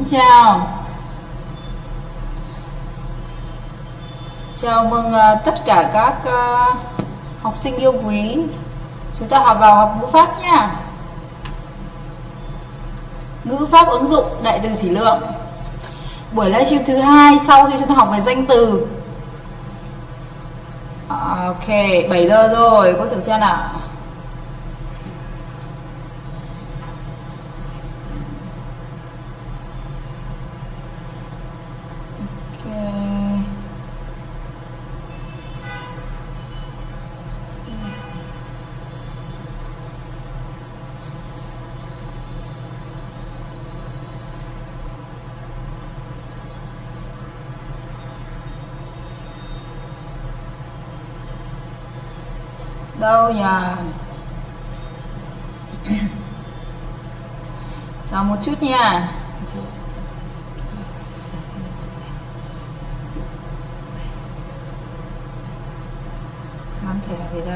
Xin chào. Chào mừng tất cả các học sinh yêu quý. Chúng ta vào học ngữ pháp nha. Ngữ pháp ứng dụng đại từ chỉ lượng. Buổi livestream thứ hai sau khi chúng ta học về danh từ. Ok, 7 giờ rồi, cô Sở Trang ạ. Đâu nhỉ? Chờ một chút nha. Làm thẻ thì đây.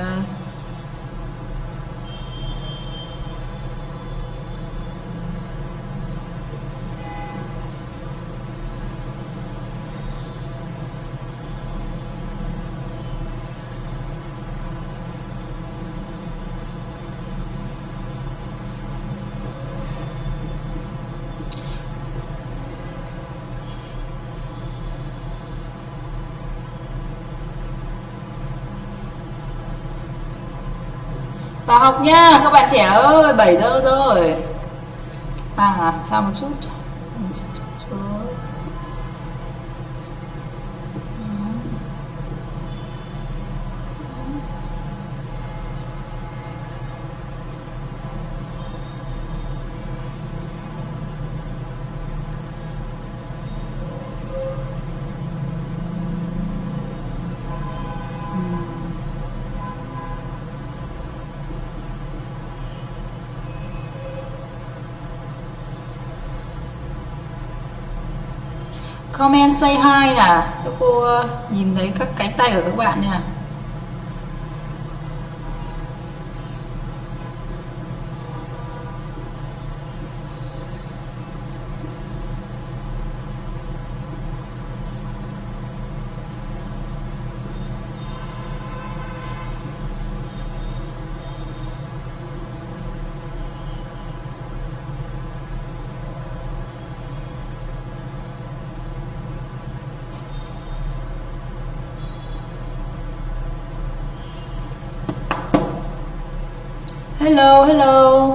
Vào học nha các bạn trẻ ơi, 7 giờ rồi. Chào một chút. Comment say hi nè, cho cô nhìn thấy các cánh tay của các bạn nè. Hello, hello.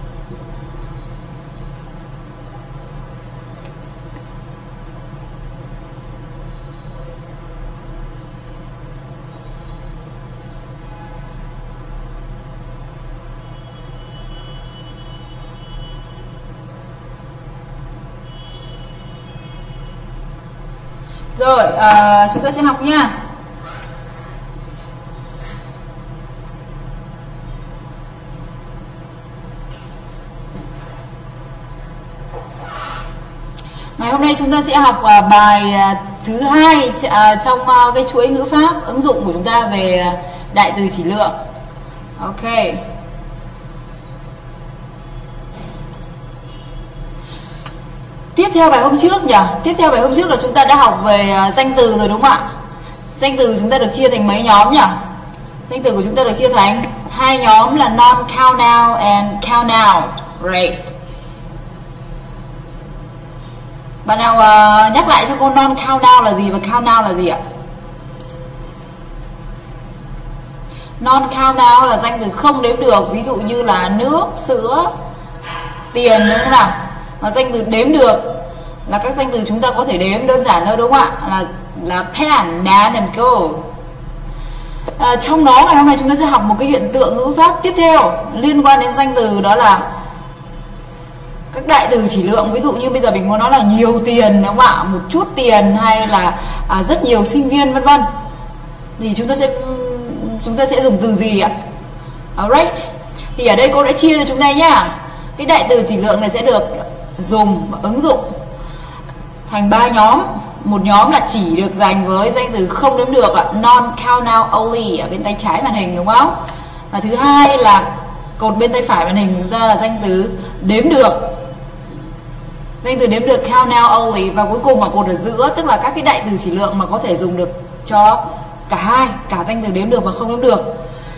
Rồi, chúng ta sẽ học nha. Ngày hôm nay chúng ta sẽ học bài thứ hai trong cái chuỗi ngữ pháp ứng dụng của chúng ta về đại từ chỉ lượng. Ok. Tiếp theo bài hôm trước nhỉ? Tiếp theo bài hôm trước là chúng ta đã học về danh từ rồi đúng không ạ? Danh từ chúng ta được chia thành mấy nhóm nhỉ? Danh từ của chúng ta được chia thành hai nhóm là non-count noun and count noun. Right. Bạn nào nhắc lại cho cô non-count noun là gì và count noun là gì ạ? Non-count noun là danh từ không đếm được, ví dụ như là nước, sữa, tiền đúng không nào? Và danh từ đếm được là các danh từ chúng ta có thể đếm đơn giản thôi đúng không ạ? Là pen, nan and go. Trong đó ngày hôm nay chúng ta sẽ học một cái hiện tượng ngữ pháp tiếp theo liên quan đến danh từ, đó là các đại từ chỉ lượng. Ví dụ như bây giờ mình muốn nói là nhiều tiền đúng không ạ, một chút tiền, hay là rất nhiều sinh viên vân vân, thì chúng ta sẽ dùng từ gì ạ? Alright. Thì ở đây cô đã chia cho chúng ta nhá. Cái đại từ chỉ lượng này sẽ được dùng và ứng dụng thành 3 nhóm. Một nhóm là chỉ được dành với danh từ không đếm được, non count noun only, ở bên tay trái màn hình đúng không? Và thứ hai là cột bên tay phải màn hình của chúng ta là danh từ đếm được. Danh từ đếm được count now only, và cuối cùng ở cột ở giữa tức là các cái đại từ chỉ lượng mà có thể dùng được cho cả hai, cả danh từ đếm được và không đếm được.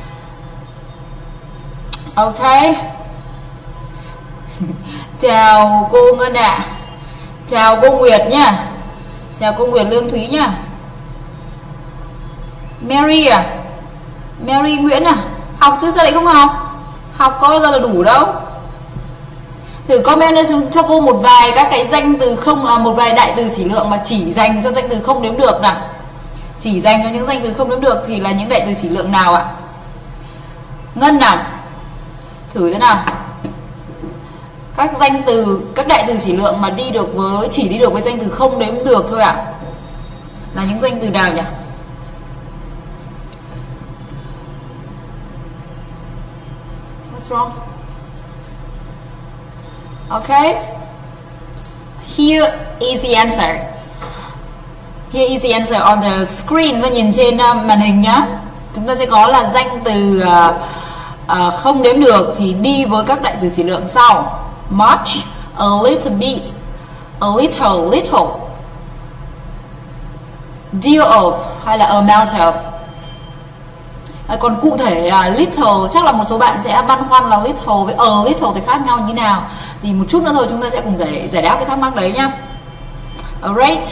Ok. Chào cô Ngân ạ. Chào cô Nguyệt nhá. Chào cô Nguyệt Lương Thúy nhá. Mary à? Mary Nguyễn à? Học chứ sao lại không học? Học có bao giờ là đủ đâu. Thử comment cho cô một vài các cái danh từ không, một vài đại từ chỉ lượng mà chỉ dành cho danh từ không đếm được nào. Chỉ dành cho những danh từ không đếm được thì là những đại từ chỉ lượng nào ạ? Ngân nào? Thử thế nào. Các danh từ, các đại từ chỉ lượng mà đi được với, chỉ đi được với danh từ không đếm được thôi ạ. Là những danh từ nào nhỉ? What's wrong? Okay. Here is the answer. Here is the answer on the screen. Ta nhìn trên màn hình nhá. Chúng ta sẽ có là danh từ không đếm được thì đi với các đại từ chỉ lượng sau: much, a little bit, a little, deal of hay là amount of. Còn cụ thể là little, chắc là một số bạn sẽ băn khoăn là little với a little thì khác nhau như nào. Thì một chút nữa thôi chúng ta sẽ cùng giải đáp cái thắc mắc đấy nhá. Alright.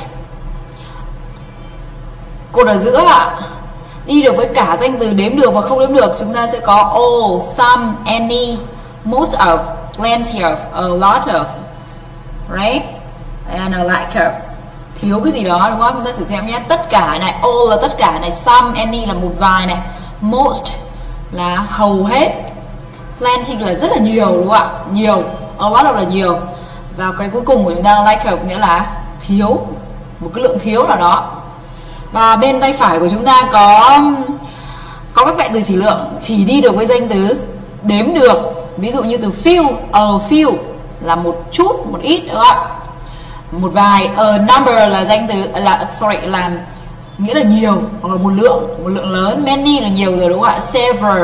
Cột ở giữa ạ. Đi được với cả danh từ đếm được và không đếm được, chúng ta sẽ có all, some, any, most of, plenty of, a lot of, right? And a lack of. Thiếu cái gì đó đúng không? Chúng ta thử xem nhé. Tất cả này, all là tất cả này, some, any là một vài này, most là hầu hết, plenty là rất là nhiều đúng không ạ? Nhiều, a lot of là nhiều. Và cái cuối cùng của chúng ta lack of nghĩa là thiếu, một cái lượng thiếu nào đó. Và bên tay phải của chúng ta có các đại từ chỉ lượng chỉ đi được với danh từ đếm được. Ví dụ như từ few, a few là một chút, một ít đúng không ạ? Một vài, a number là danh từ là nghĩa là nhiều hoặc là một lượng lớn. Many là nhiều rồi đúng không ạ? Several,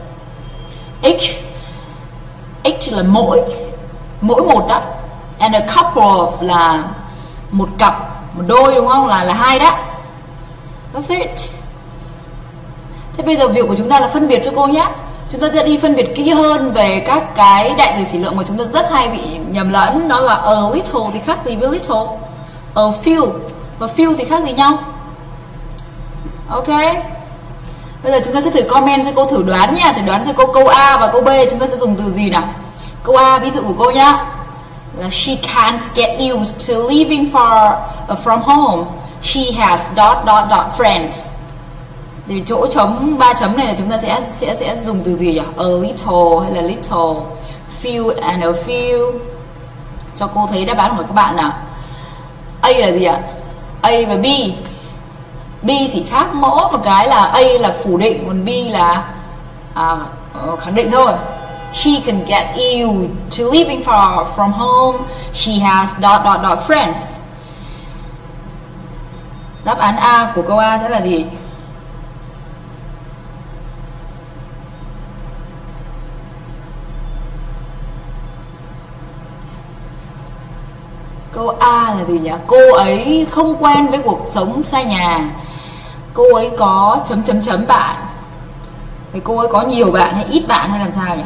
each là mỗi một đó. And a couple of là một cặp, một đôi đúng không? Là hai đó. That's it. Thế bây giờ việc của chúng ta là phân biệt cho cô nhé. Chúng ta sẽ đi phân biệt kỹ hơn về các cái đại từ chỉ lượng mà chúng ta rất hay bị nhầm lẫn. Đó là a little thì khác gì với little, a few và few thì khác gì nhau. Ok. Bây giờ chúng ta sẽ thử comment cho cô thử đoán nha. Thử đoán cho cô câu A và câu B chúng ta sẽ dùng từ gì nào. Câu A ví dụ của cô nhá là she can't get used to living far from home. She has ... friends. Thì chỗ trống 3 chấm này là chúng ta sẽ dùng từ gì nhỉ? A little hay là little, few and a few. Cho cô thấy đáp án của các bạn nào. A là gì ạ? A và B. B chỉ khác mỗi một cái là A là phủ định, còn B là khẳng định thôi. She can get used to living far from home. She has ... friends. Đáp án A của câu A sẽ là gì? Câu A là gì nhỉ? Cô ấy không quen với cuộc sống xa nhà. Cô ấy có ... bạn. Thì cô ấy có nhiều bạn hay ít bạn hay làm sao nhỉ?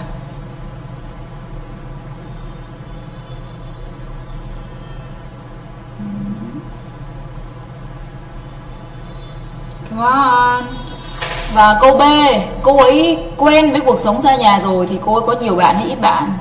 Come on. Và câu B, cô ấy quen với cuộc sống xa nhà rồi thì cô ấy có nhiều bạn hay ít bạn?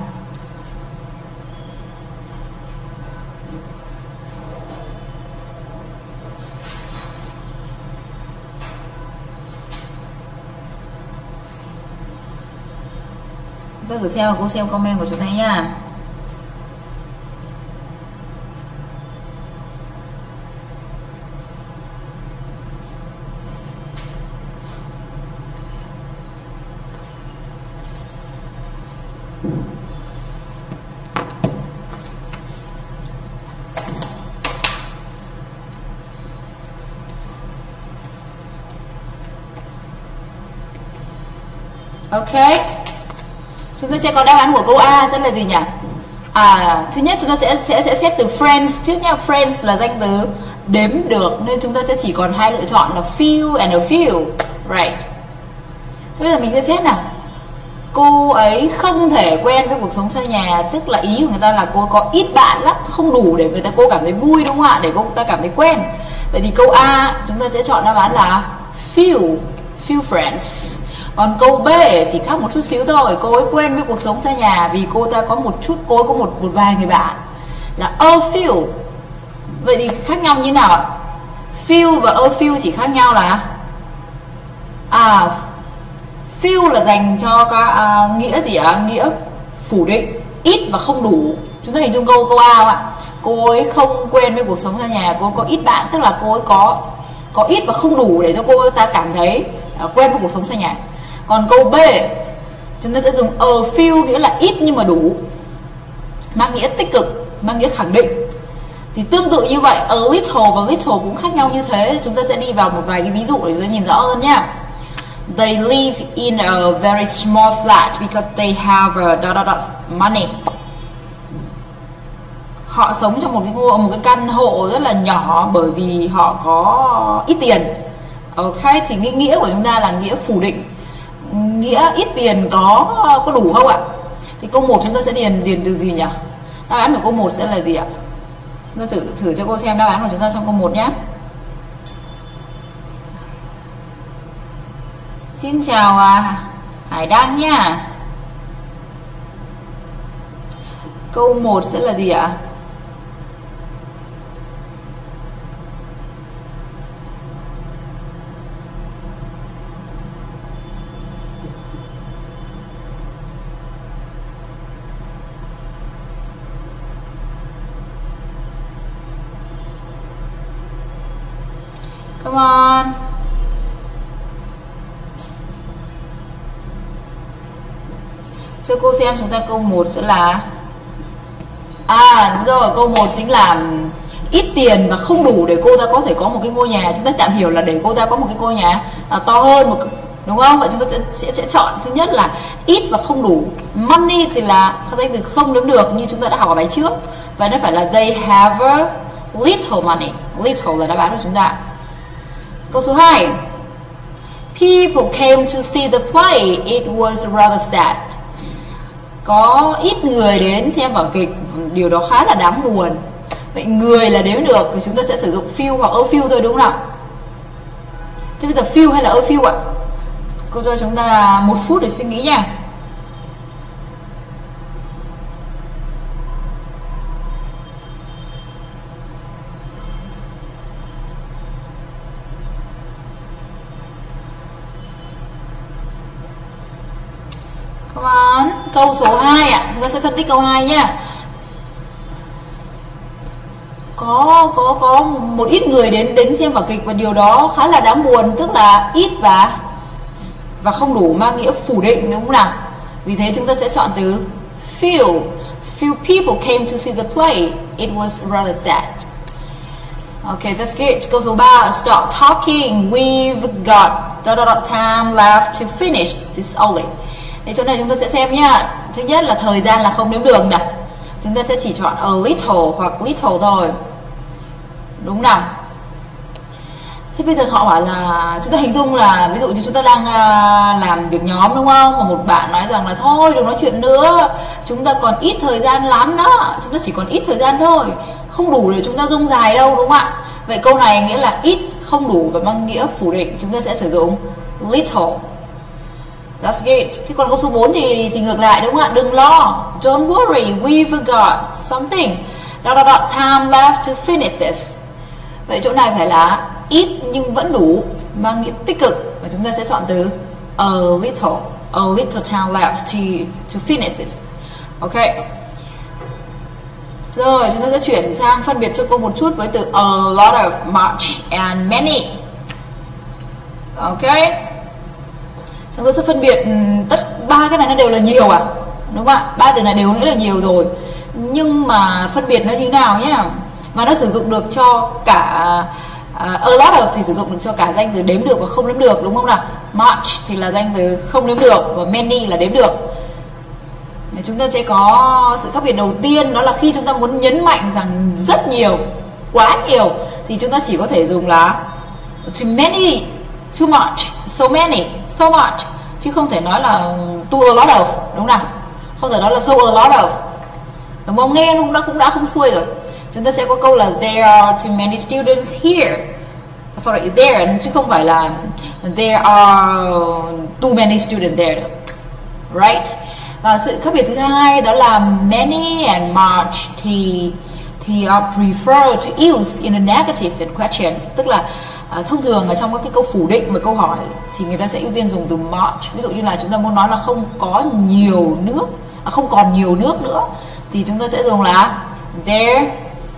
Tôi thử xem và cô xem comment của chúng ta nha. Ok. Chúng ta sẽ có đáp án của câu A sẽ là gì nhỉ? Thứ nhất chúng ta sẽ xét từ friends trước nha. Friends là danh từ đếm được nên chúng ta sẽ chỉ còn hai lựa chọn là few and a few, right? Thế bây giờ mình sẽ xét nào. Cô ấy không thể quen với cuộc sống xa nhà, tức là ý của người ta là cô có ít bạn lắm, không đủ để cô cảm thấy vui, đúng không ạ? Để cô ta cảm thấy quen. Vậy thì câu A chúng ta sẽ chọn đáp án là few friends. Còn câu B chỉ khác một chút xíu thôi, cô ấy quen với cuộc sống xa nhà vì cô ấy có một vài người bạn, là a few. Vậy thì khác nhau như thế nào ạ? Few và a few chỉ khác nhau là few là dành cho nghĩa gì ạ? Nghĩa phủ định, ít và không đủ. Chúng ta hình dung câu A không ạ? Cô ấy không quen với cuộc sống xa nhà, cô ấy có ít bạn, tức là cô ấy có ít và không đủ để cho cô ta cảm thấy quen với cuộc sống xa nhà. Còn câu B chúng ta sẽ dùng a few, nghĩa là ít nhưng mà đủ, mang nghĩa tích cực, mang nghĩa khẳng định. Thì tương tự như vậy, a little và little cũng khác nhau như thế. Chúng ta sẽ đi vào một vài cái ví dụ để chúng ta nhìn rõ hơn nhá. They live in a very small flat because they have a money. Họ sống trong một cái căn hộ rất là nhỏ bởi vì họ có ít tiền. Ok, thì cái nghĩa của chúng ta là nghĩa phủ định. Nghĩa ít tiền có đủ không ạ? Thì câu 1 chúng ta sẽ điền từ gì nhỉ? Đáp án của câu 1 sẽ là gì ạ? Chúng ta thử cho cô xem đáp án của chúng ta trong câu 1 nhé. Xin chào Hải Đăng nhá. Câu 1 sẽ là gì ạ? Come on. Cho cô xem chúng ta câu 1 sẽ là đúng rồi, câu 1 chính là ít tiền và không đủ để cô ta có thể có một cái ngôi nhà. Chúng ta tạm hiểu là để cô ta có một cái ngôi nhà to hơn đúng không? Vậy chúng ta sẽ chọn thứ nhất là ít và không đủ. Money thì là danh từ không đếm được như chúng ta đã học ở bài trước, và nó phải là they have a little money. Little là đáp án của chúng ta. Câu số 2. People came to see the play. It was rather sad. Có ít người đến xem vở kịch, điều đó khá là đáng buồn. Vậy người là đếm được thì chúng ta sẽ sử dụng few hoặc a few thôi, đúng không nào? Thế bây giờ few hay là a few ạ? Cô cho chúng ta 1 phút để suy nghĩ nha. Câu số 2 ạ, chúng ta sẽ phân tích câu 2 nhé. Có một ít người đến xem vở kịch và điều đó khá là đáng buồn, tức là ít và không đủ mang nghĩa phủ định, đúng không nào? Vì thế chúng ta sẽ chọn từ few. Few people came to see the play. It was rather sad. Okay, that's good. Câu số 3. Stop talking. We've got time left to finish this only. Thì chỗ này chúng ta sẽ xem nhá. Thứ nhất là thời gian là không đếm được nè. Chúng ta sẽ chỉ chọn a little hoặc little thôi, đúng nào? Thế bây giờ họ bảo là chúng ta hình dung là ví dụ như chúng ta đang làm việc nhóm, đúng không? Và một bạn nói rằng là thôi đừng nói chuyện nữa, chúng ta còn ít thời gian lắm đó, chúng ta chỉ còn ít thời gian thôi, không đủ để chúng ta dung dài đâu, đúng không ạ? Vậy câu này nghĩa là ít, không đủ và mang nghĩa phủ định, chúng ta sẽ sử dụng little. That's good. Thế còn câu số 4 thì ngược lại, đúng không ạ? Đừng lo. Don't worry, we've got something. Time left to finish this. Vậy chỗ này phải là ít nhưng vẫn đủ, mang nghĩa tích cực, và chúng ta sẽ chọn từ a little time left to finish this. Ok. Rồi chúng ta sẽ chuyển sang phân biệt cho cô một chút với từ a lot of, much and many. Ok. Chúng ta sẽ phân biệt tất ba cái này nó đều là nhiều đúng không ạ? Ba từ này đều nghĩa là nhiều rồi, nhưng mà phân biệt nó như thế nào nhé? Mà nó sử dụng được cho cả a lot of thì sử dụng được cho cả danh từ đếm được và không đếm được, đúng không nào? Much thì là danh từ không đếm được và many là đếm được. Chúng ta sẽ có sự khác biệt đầu tiên, đó là khi chúng ta muốn nhấn mạnh rằng rất nhiều, quá nhiều, thì chúng ta chỉ có thể dùng là too many, too much, so many, so much, chứ không thể nói là to a lot of, đúng không? Không thể nói là so a lot of, đúng không? Nghe cũng đã không xuôi rồi. Chúng ta sẽ có câu là there are too many students here, sorry, there, chứ không phải là there are too many students there, right? Và sự khác biệt thứ hai đó là many and much thì are preferred to use in a negative in questions, tức là thông thường ở trong các cái câu phủ định và câu hỏi thì người ta sẽ ưu tiên dùng từ much. Ví dụ như là chúng ta muốn nói là không có nhiều nước, không còn nhiều nước nữa, thì chúng ta sẽ dùng là there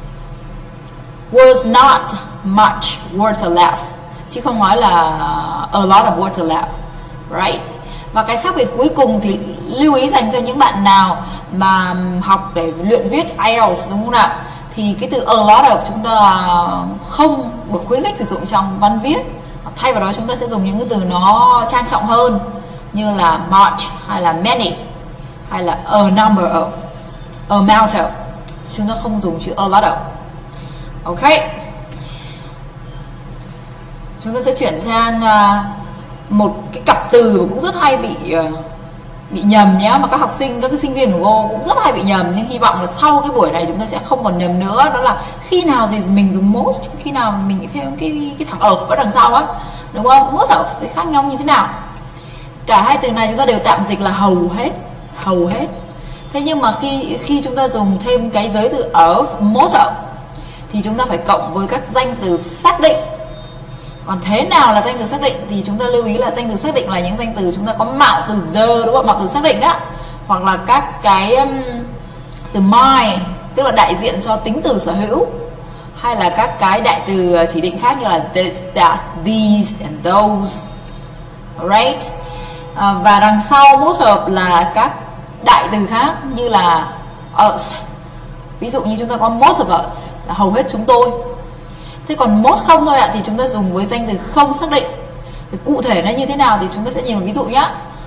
was not much water left, chứ không nói là a lot of water left, right? Và cái khác biệt cuối cùng thì lưu ý dành cho những bạn nào mà học để luyện viết IELTS, đúng không nào? Thì cái từ a lot of chúng ta không được khuyến khích sử dụng trong văn viết. Thay vào đó chúng ta sẽ dùng những cái từ nó trang trọng hơn, như là much hay là many hay là a number of, amount of. Chúng ta không dùng chữ a lot of. Ok. Chúng ta sẽ chuyển sang một cái cặp từ mà cũng rất hay bị nhầm nhé, mà các học sinh, các cái sinh viên của cô cũng rất hay bị nhầm, nhưng hy vọng là sau cái buổi này chúng ta sẽ không còn nhầm nữa. Đó là khi nào thì mình dùng most, khi nào mình nghĩ thêm cái thằng of ở đằng sau á, đúng không? Most of thì khác nhau như thế nào? Cả hai từ này chúng ta đều tạm dịch là hầu hết. Thế nhưng mà khi chúng ta dùng thêm cái giới từ of, most of, thì chúng ta phải cộng với các danh từ xác định. Còn thế nào là danh từ xác định thì chúng ta lưu ý là danh từ xác định là những danh từ chúng ta có mạo từ the, đúng không? Mạo từ xác định đó, hoặc là các cái từ my, tức là đại diện cho tính từ sở hữu, hay là các cái đại từ chỉ định khác như là this, that, these and those, right? Và đằng sau most of là các đại từ khác như là us. Ví dụ như chúng ta có most of us là hầu hết chúng tôi. Thế còn most không thôi ạ, thì chúng ta dùng với danh từ không xác định. Thì cụ thể nó như thế nào thì chúng ta sẽ nhìn một ví dụ nhé.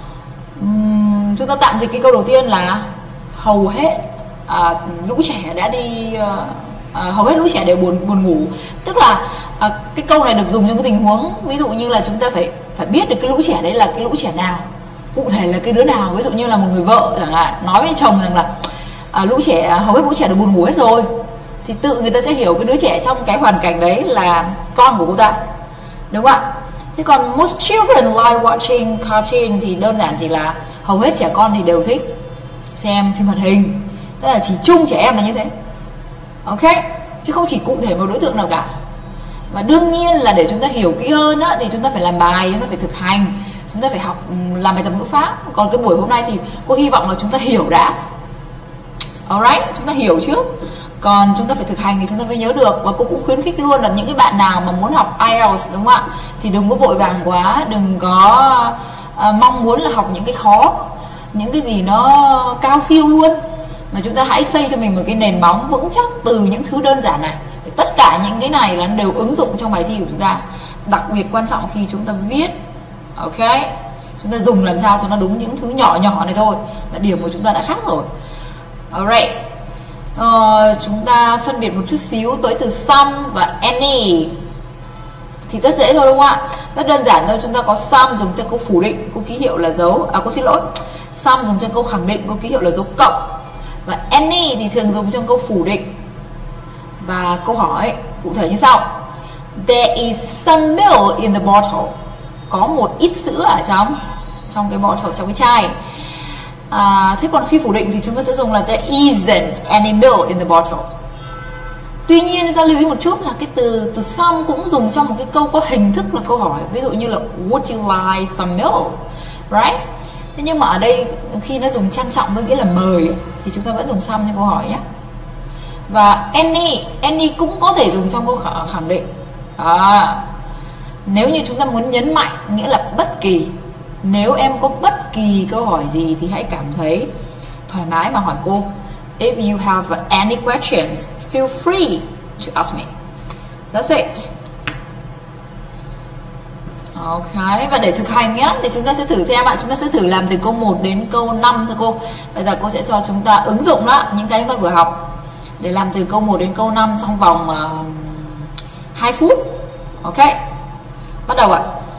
Chúng ta tạm dịch cái câu đầu tiên là hầu hết lũ trẻ đã đi, hầu hết lũ trẻ đều buồn ngủ. Tức là cái câu này được dùng trong cái tình huống ví dụ như là chúng ta phải biết được cái lũ trẻ đấy là cái lũ trẻ nào, cụ thể là cái đứa nào. Ví dụ như là một người vợ chẳng hạn nói với chồng rằng là lũ trẻ, hầu hết lũ trẻ đều buồn ngủ hết rồi, thì tự người ta sẽ hiểu cái đứa trẻ trong cái hoàn cảnh đấy là con của cô ta, đúng không ạ? Thế còn most children like watching cartoon thì đơn giản chỉ là hầu hết trẻ con thì đều thích xem phim hoạt hình, tức là chỉ chung trẻ em là như thế, ok, chứ không chỉ cụ thể một đối tượng nào cả. Và đương nhiên là để chúng ta hiểu kỹ hơn á, thì chúng ta phải làm bài, chúng ta phải thực hành, chúng ta phải học làm bài tập ngữ pháp. Còn cái buổi hôm nay thì cô hy vọng là chúng ta hiểu đã, alright, chúng ta hiểu trước, còn chúng ta phải thực hành thì chúng ta mới nhớ được. Và cô cũng khuyến khích luôn là những cái bạn nào mà muốn học IELTS, đúng không ạ, thì đừng có vội vàng quá, đừng có mong muốn là học những cái khó, những cái gì nó cao siêu luôn, mà chúng ta hãy xây cho mình một cái nền móng vững chắc từ những thứ đơn giản này. Tất cả những cái này là đều ứng dụng trong bài thi của chúng ta, đặc biệt quan trọng khi chúng ta viết, ok, chúng ta dùng làm sao cho nó đúng những thứ nhỏ nhỏ này thôi là điểm của chúng ta đã khác rồi. Alright. Chúng ta phân biệt một chút xíu tới từ some và any thì rất dễ thôi, đúng không ạ? Rất đơn giản thôi. Chúng ta có some dùng cho câu phủ định, có ký hiệu là dấu, cô xin lỗi, some dùng cho câu khẳng định, có ký hiệu là dấu cộng. Và any thì thường dùng trong câu phủ định và câu hỏi. Cụ thể như sau: There is some milk in the bottle. Có một ít sữa ở trong cái bottle, trong cái chai. Thế còn khi phủ định thì chúng ta sẽ dùng là there isn't any milk in the bottle. Tuy nhiên chúng ta lưu ý một chút là cái từ some cũng dùng trong một cái câu có hình thức là câu hỏi. Ví dụ như là would you like some milk, right? Thế nhưng mà ở đây khi nó dùng trang trọng với nghĩa là mời thì chúng ta vẫn dùng some như câu hỏi nhé. Và any cũng có thể dùng trong câu khẳng định. Nếu như chúng ta muốn nhấn mạnh nghĩa là bất kỳ. Nếu em có bất kỳ câu hỏi gì thì hãy cảm thấy thoải mái mà hỏi cô. If you have any questions, feel free to ask me. That's it. Ok, và để thực hành nhé thì chúng ta sẽ thử xem ạ. Chúng ta sẽ thử làm từ câu 1 đến câu 5 cho cô. Bây giờ cô sẽ cho chúng ta ứng dụng đó những cái chúng ta vừa học để làm từ câu 1 đến câu 5 trong vòng 2 phút. Ok, bắt đầu ạ.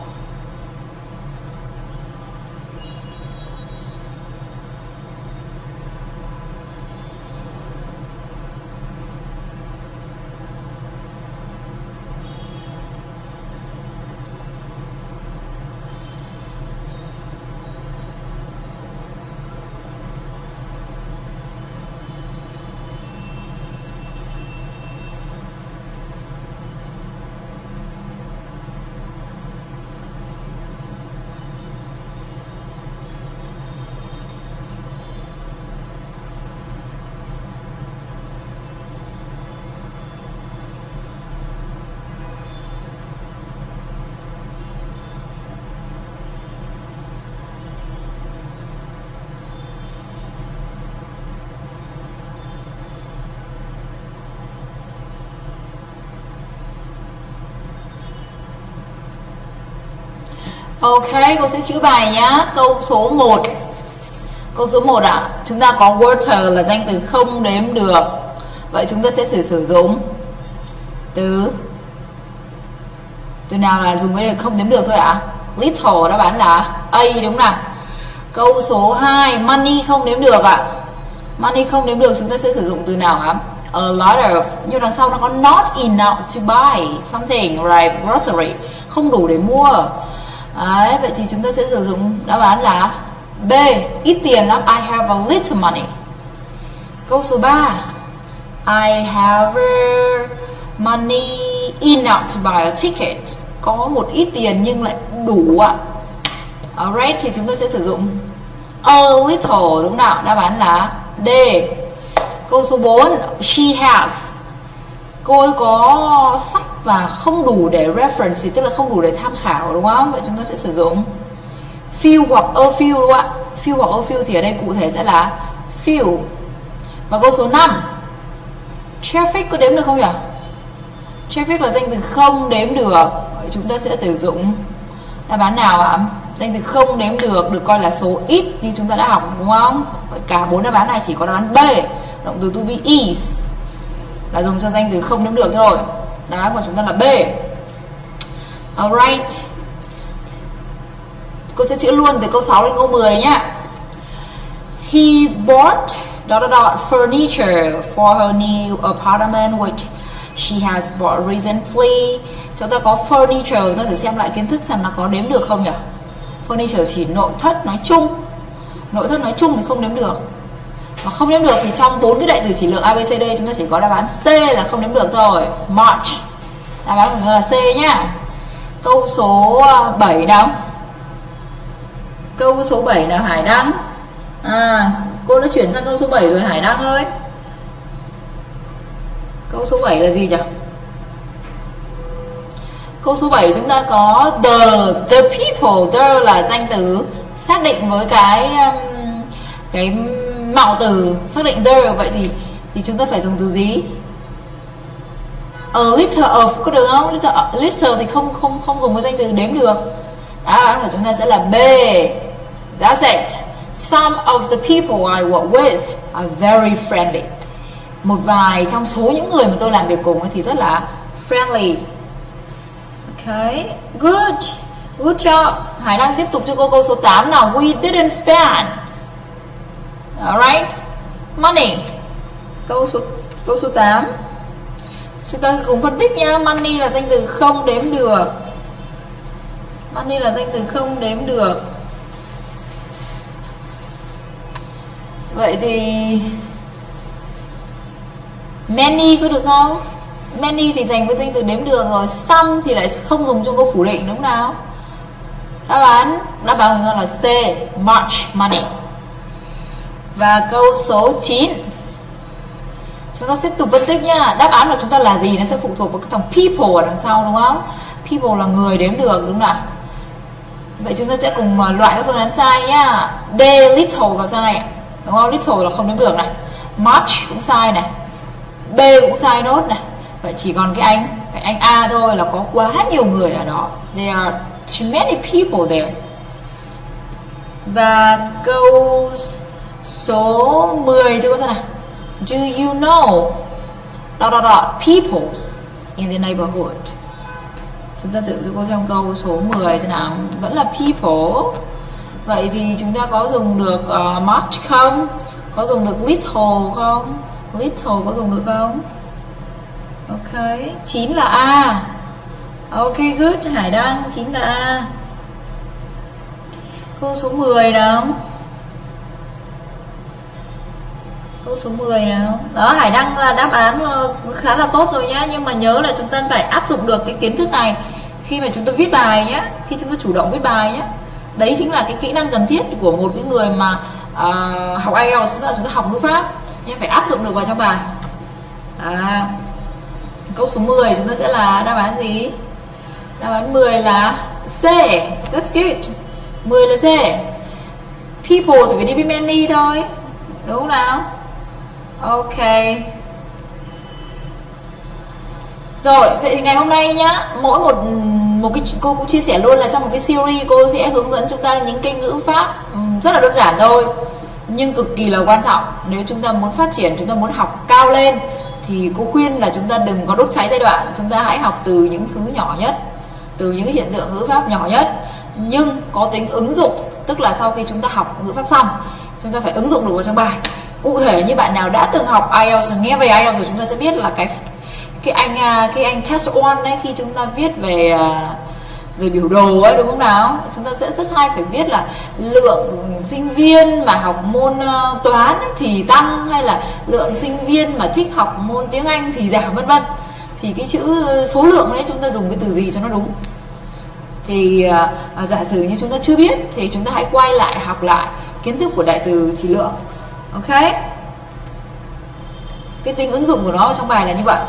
Ok, cô sẽ chữa bài nhá. Câu số 1. Câu số 1 ạ. Chúng ta có water là danh từ không đếm được. Vậy chúng ta sẽ sử dụng từ nào là dùng với không đếm được thôi ạ? Little, đáp án là A đúng nào? Câu số 2, money không đếm được ạ. Money không đếm được chúng ta sẽ sử dụng từ nào ạ? A lot of. Nhưng đằng sau nó có not enough to buy something like grocery, không đủ để mua. Đấy, vậy thì chúng ta sẽ sử dụng đáp án là B, ít tiền lắm. I have a little money. Câu số 3, I have money enough to buy a ticket. Có một ít tiền nhưng lại đủ ạ. Alright, thì chúng ta sẽ sử dụng a little đúng nào? Đáp án là D. Câu số 4, she has. Cô ấy có sách và không đủ để reference, tức là không đủ để tham khảo đúng không? Vậy chúng ta sẽ sử dụng few hoặc a few đúng không ạ? Few hoặc a few thì ở đây cụ thể sẽ là few. Và câu số 5, traffic có đếm được không nhỉ? Traffic là danh từ không đếm được. Vậy chúng ta sẽ sử dụng đáp án nào ạ? Danh từ không đếm được coi là số ít như chúng ta đã học đúng không? Vậy cả 4 đáp án này chỉ có đáp án B, động từ to be is, là dùng cho danh từ không đếm được thôi. Đáp án của chúng ta là B. Alright. Cô sẽ chữa luôn từ câu 6 đến câu 10 nhá. He bought furniture for her new apartment which she has bought recently. Chúng ta có furniture, chúng ta thử xem lại kiến thức xem nó có đếm được không nhỉ? Furniture chỉ nội thất nói chung. Nội thất nói chung thì không đếm được. Mà không đếm được thì trong 4 cái đại từ chỉ lượng A, B, C, D chúng ta chỉ có đáp án C là không đếm được thôi. March. Đáp án của chúng ta là C nhá. Câu số 7 nào. Câu số 7 là Hải Đăng. Cô đã chuyển sang câu số 7 rồi Hải Đăng ơi. Câu số 7 là gì nhỉ? Câu số 7 chúng ta có the people. The là danh từ xác định với cái mạo từ xác định the. Vậy thì chúng ta phải dùng từ gì? A little of có được không? Little thì không dùng với danh từ đếm được. Đáp án của chúng ta sẽ là B. That's it. Some of the people I work with are very friendly. Một vài trong số những người mà tôi làm việc cùng thì rất là friendly. Okay, good job. Hải đang tiếp tục cho cô câu số 8 nào. We didn't spend. Alright, money. Câu số 8. Chúng ta cùng phân tích nha. Money là danh từ không đếm được. Money là danh từ không đếm được. Vậy thì many có được không? Many thì dành với danh từ đếm được rồi. Some thì lại không dùng trong câu phủ định đúng không nào? Đáp án của chúng ta là C, much money. Và câu số 9. Chúng ta tiếp tục phân tích nhá. Đáp án của chúng ta là gì? Nó sẽ phụ thuộc vào cái thằng people ở đằng sau đúng không? People là người đếm được đúng không nào? Vậy chúng ta sẽ cùng loại các phương án sai nhá. D, little là sai đúng không? Little là không đếm được này. Much cũng sai này. B cũng sai nốt này. Vậy chỉ còn cái Cái anh A thôi là có quá nhiều người ở đó. There are too many people there. Và câu số 10 cho cô xem nào. Do you know people in the neighborhood? Chúng ta tự cho cô xem câu số 10 xem nào. Vẫn là people. Vậy thì chúng ta có dùng được much không? Có dùng được little không? Little có dùng được không? Ok, 9 là A. Ok, good, Hải Đăng, 9 là A. Câu số 10 nào. Câu số 10 nào. Đó, Hải Đăng là đáp án khá là tốt rồi nhá. Nhưng mà nhớ là chúng ta phải áp dụng được cái kiến thức này khi mà chúng ta viết bài nhé. Khi chúng ta chủ động viết bài nhé. Đấy chính là cái kỹ năng cần thiết của một cái người mà học IELTS, chúng ta học ngữ pháp. Nhưng phải áp dụng được vào trong bài. Câu số 10 chúng ta sẽ là đáp án gì? Đáp án 10 là C. That's good. 10 là C. People thì phải đi với many thôi. Đúng không nào? Ok. Rồi, vậy thì ngày hôm nay nhá, mỗi một cái cô cũng chia sẻ luôn là trong một cái series cô sẽ hướng dẫn chúng ta những cái ngữ pháp rất là đơn giản thôi, nhưng cực kỳ là quan trọng. Nếu chúng ta muốn phát triển, chúng ta muốn học cao lên thì cô khuyên là chúng ta đừng có đốt cháy giai đoạn. Chúng ta hãy học từ những thứ nhỏ nhất, từ những hiện tượng ngữ pháp nhỏ nhất, nhưng có tính ứng dụng. Tức là sau khi chúng ta học ngữ pháp xong, chúng ta phải ứng dụng được vào trong bài. Cụ thể như bạn nào đã từng học IELTS, nghe về IELTS rồi, chúng ta sẽ biết là cái anh test one đấy, khi chúng ta viết về biểu đồ ấy, đúng không nào? Chúng ta sẽ rất hay phải viết là lượng sinh viên mà học môn toán ấy thì tăng, hay là lượng sinh viên mà thích học môn tiếng Anh thì giảm, vân vân. Thì cái chữ số lượng đấy chúng ta dùng cái từ gì cho nó đúng. Thì giả sử như chúng ta chưa biết thì chúng ta hãy quay lại học lại kiến thức của đại từ chỉ lượng. Ok, cái tính ứng dụng của nó trong bài là như vậy.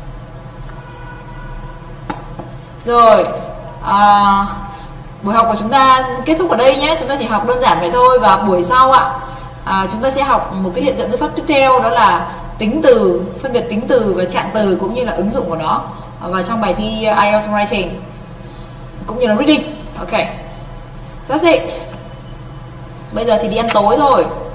Rồi, buổi học của chúng ta kết thúc ở đây nhé. Chúng ta chỉ học đơn giản vậy thôi. Và buổi sau chúng ta sẽ học một cái hiện tượng ngữ pháp tiếp theo, đó là tính từ, phân biệt tính từ và trạng từ cũng như là ứng dụng của nó vào trong bài thi IELTS Writing cũng như là Reading. Ok, that's it. Bây giờ thì đi ăn tối rồi.